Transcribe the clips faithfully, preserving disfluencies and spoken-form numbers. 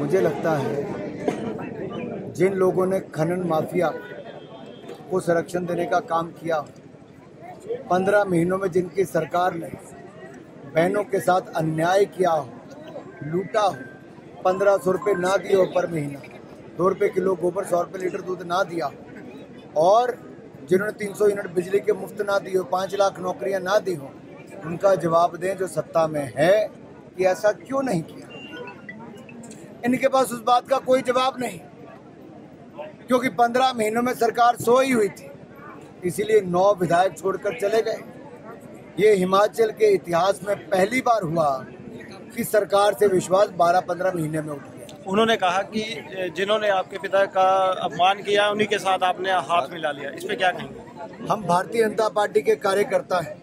मुझे लगता है जिन लोगों ने खनन माफिया को संरक्षण देने का काम किया, पंद्रह महीनों में जिनकी सरकार ने बहनों के साथ अन्याय किया हो, लूटा हो, पंद्रह सौ रुपये ना दिए हो पर महीना, दो रुपये किलो गोबर, सौ रुपये लीटर दूध ना दिया हो, और जिन्होंने तीन सौ यूनिट बिजली के मुफ्त ना दी हो, पाँच लाख नौकरियां ना दी हो, उनका जवाब दें जो सत्ता में है कि ऐसा क्यों नहीं किया। इनके पास उस बात का कोई जवाब नहीं, क्योंकि पंद्रह महीनों में सरकार सोई हुई थी, इसीलिए नौ विधायक छोड़कर चले गए। ये हिमाचल के इतिहास में पहली बार हुआ कि सरकार से विश्वास बारह पंद्रह महीने में उठ गया। उन्होंने कहा कि जिन्होंने आपके पिता का अपमान किया उन्हीं के साथ आपने हाथ मिला लिया, इस पे क्या कहेंगे? हम भारतीय जनता पार्टी के कार्यकर्ता हैं।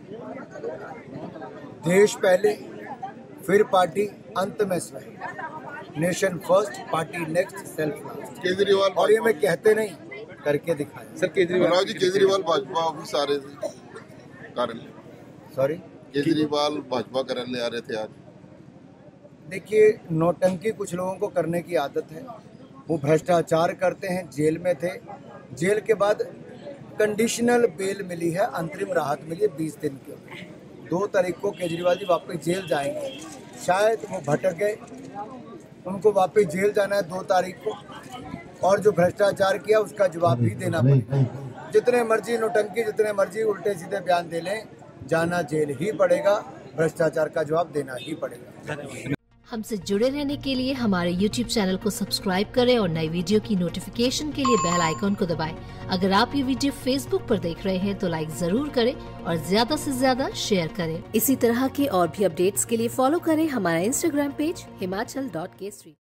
देश पहले, फिर पार्टी, अंत में स्वयं। Nation first, party next, self last. Kejriwal और ये मैं कहते नहीं, करके दिखाया। सर केजरीवाल जी केजरीवाल भाजपा ऑफिस आ रहे थे कार्यालय, सॉरी केजरीवाल भाजपा कार्यालय आ रहे थे आज। देखिए, नौटंकी कुछ लोगों को करने की आदत है, वो भ्रष्टाचार करते हैं। जेल में थे, जेल के बाद कंडीशनल बेल मिली है, अंतरिम राहत मिली है बीस दिन की। दो तारीख को केजरीवाल जी वापस जेल जाएंगे, शायद वो भटक गए, उनको वापस जेल जाना है दो तारीख को, और जो भ्रष्टाचार किया उसका जवाब भी देना पड़ेगा। जितने मर्जी नौटंकी, जितने मर्जी उल्टे सीधे बयान दे लें, जाना जेल ही पड़ेगा, भ्रष्टाचार का जवाब देना ही पड़ेगा। हमसे जुड़े रहने के लिए हमारे यूट्यूब चैनल को सब्सक्राइब करें और नई वीडियो की नोटिफिकेशन के लिए बेल आइकॉन को दबाएं। अगर आप ये वीडियो फेसबुक पर देख रहे हैं तो लाइक जरूर करें और ज्यादा से ज्यादा शेयर करें। इसी तरह के और भी अपडेट्स के लिए फॉलो करें हमारा Instagram page Himachal dot Kesari.